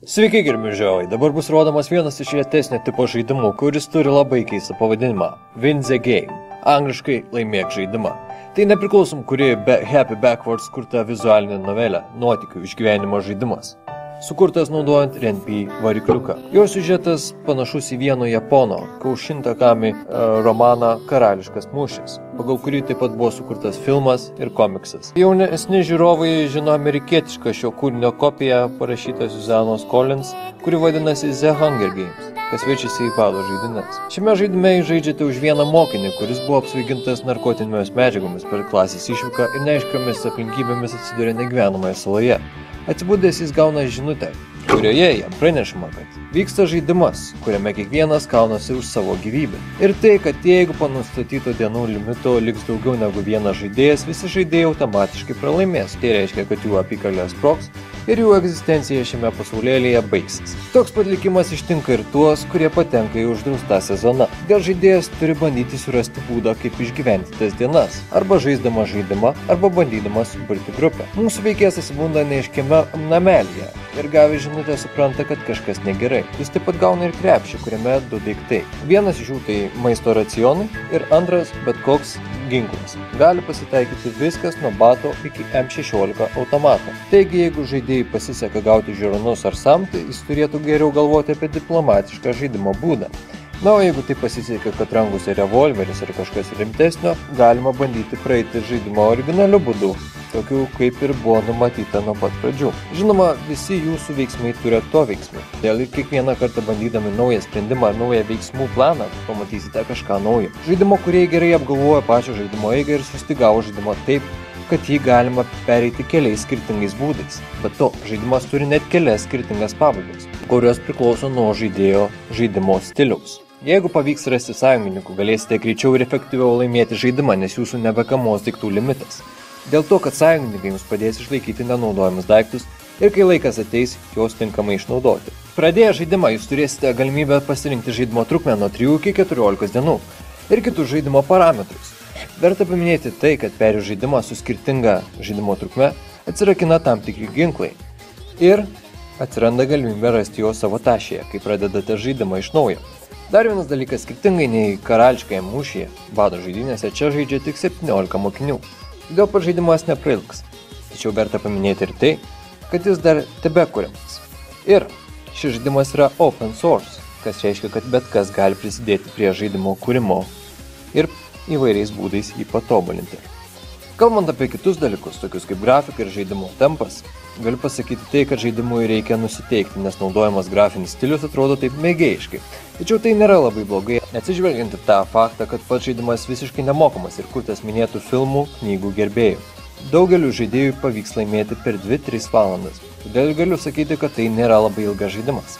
Sveiki, gerbiami žiūrovai, dabar bus rodomas vienas iš retesnio tipo žaidimų, kuris turi labai keistą pavadinimą – Win the Game, angliškai laimėk žaidimą. Tai nepriklausom kuri Happy Backwards kurta vizualinė novelė – nuotykių išgyvenimo žaidimas, sukurtas naudojant RNP varikliuką. Jo siužetas panašus į vieno japono Kaushintakami romaną Karališkas mūšis, pagal kurį taip pat buvo sukurtas filmas ir komiksas. Jaunesni žiūrovai žino amerikietišką šio kūrinio kopiją parašytą Suzanos Collins, kuri vadinasi The Hunger Games, kas verčiasi į bado žaidynės. Šiame žaidime jūs žaidžiate už vieną mokinį, kuris buvo apsvaigintas narkotinėmis medžiagomis per klasės išvyką ir neaiškiomis aplinkybėmis atsidūrė negyvenamoje saloje. Atsibūdęs jis gauna žinutę, kurioje jam pranešama, kad vyksta žaidimas, kuriame kiekvienas kaunasi už savo gyvybę. Ir tai, kad jeigu po nustatyto dienų limito liks daugiau negu vienas žaidėjas, visi žaidėjai automatiškai pralaimės. Tai reiškia, kad jų apykalė sprogs ir jų egzistencija šiame pasaulėlyje baigsis. Toks pat likimas ištinka ir tuos, kurie patenka į uždraustą sezoną. Dėl žaidėjas turi bandyti surasti būdą, kaip išgyventi tas dienas, arba žaisdama žaidimą, arba bandydama suburti grupę. Mūsų veikėjas atsibunda neaiškiame namelyje ir gavęs žinutę supranta, kad kažkas negerai. Jis taip pat gauna ir krepšį, kuriame du daiktai. Vienas iš jų tai maisto racionai ir antras bet koks ginklas. Gali pasitaikyti viskas nuo bato iki M16 automato. Taigi, jeigu žaidėjai pasiseka gauti žiūronus ar samtį, jis turėtų geriau galvoti apie diplomatišką žaidimo būdą. Na, o jeigu tai pasiseka, kad rankose revolveris ar kažkas rimtesnio, galima bandyti praeiti žaidimo originaliu būdu, tokiu kaip ir buvo numatyta nuo pat pradžių. Žinoma, visi jūsų veiksmai turi atoveiksmį. Dėl ir kiekvieną kartą bandydami naują sprendimą ar naują veiksmų planą, pamatysite kažką naujo. Žaidimo kūrėjai gerai apgalvojo pačią žaidimo eigą ir sustigavo žaidimo taip, kad jį galima pereiti keliais skirtingais būdais. Bet to, žaidimas turi net kelias skirtingas pabaigas, kurios priklauso nuo žaidėjo žaidimo stiliaus. Jeigu pavyks rasti sąjungininkų, galėsite greičiau ir efektyviau laimėti žaidimą, nes jūsų nebekamos daiktų limitas. Dėl to, kad sąjungininkai jums padės išlaikyti nenaudojamus daiktus ir kai laikas ateis, juos tinkamai išnaudoti. Pradėję žaidimą, jūs turėsite galimybę pasirinkti žaidimo trukmę nuo 3 iki 14 dienų ir kitus žaidimo parametrus. Verta paminėti tai, kad perėjus žaidimą su skirtinga žaidimo trukme atsirakina tam tikri ginklai ir atsiranda galimybė rasti juos savo tašėje, kai pradedate žaidimą iš naujo. Dar vienas dalykas, skirtingai nei Karališkajame mūšyje, bado žaidynėse čia žaidžia tik 17 mokinių. Todėl pats žaidimas neprailgs. Tačiau verta paminėti ir tai, kad jis dar tebekuriamas. Ir šis žaidimas yra open source, kas reiškia, kad bet kas gali prisidėti prie žaidimo kūrimo ir įvairiais būdais jį patobulinti. Kalbant apie kitus dalykus, tokius kaip grafika ir žaidimo tempas, galiu pasakyti tai, kad žaidimui reikia nusiteikti, nes naudojamas grafinis stilius atrodo taip mėgėjiškai. Tačiau tai nėra labai blogai, atsižvelgiant į tą faktą, kad pats žaidimas visiškai nemokamas ir kurtas minėtų filmų, knygų gerbėjų. Daugeliu žaidėjų pavyks laimėti per 2-3 valandas, todėl galiu sakyti, kad tai nėra labai ilgas žaidimas.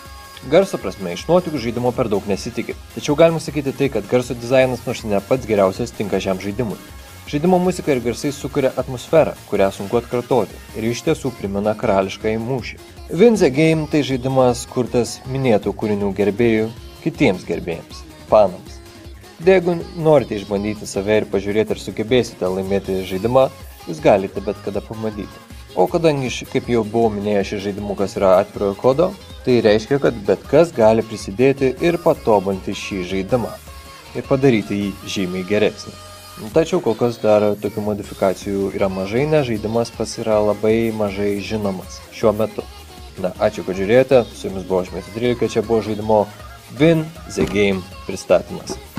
Garso prasme, iš nuotykių žaidimo per daug nesitikit, tačiau galima sakyti tai, kad garso dizainas nors ne pats geriausias tinka šiam žaidimui. Žaidimo muzika ir garsai sukuria atmosferą, kurią sunku atkartoti ir iš tiesų primena Karališkąjį mūšį. Win the Game tai žaidimas kurtas minėtų kūrinių gerbėjų kitiems gerbėjams, fanams. Jeigu norite išbandyti save ir pažiūrėti, ar sugebėsite laimėti žaidimą, jūs galite bet kada pamatyti. O kadangi, kaip jau buvau minėjęs, šis žaidimukas yra atvirojo kodo, tai reiškia, kad bet kas gali prisidėti ir patobulinti šį žaidimą ir padaryti jį žymiai geresnį. Tačiau kol kas dar tokių modifikacijų yra mažai, nes žaidimas pats yra labai mažai žinomas šiuo metu. Na, ačiū, kad žiūrėjote, su jumis buvo aš Mėsio 13, čia buvo žaidimo Win the Game pristatymas.